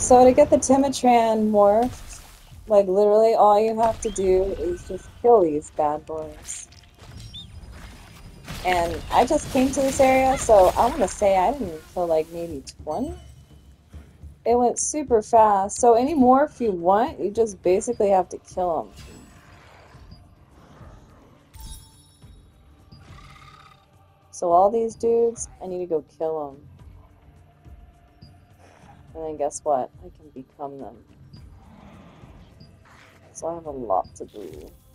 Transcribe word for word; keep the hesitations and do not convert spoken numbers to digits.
So to get the Temitran morph, like literally all you have to do is just kill these bad boys. And I just came to this area, so I want to say I didn't kill like maybe twenty. It went super fast. So any morph you want, you just basically have to kill them. So all these dudes, I need to go kill them. And then guess what? I can become them. So I have a lot to do.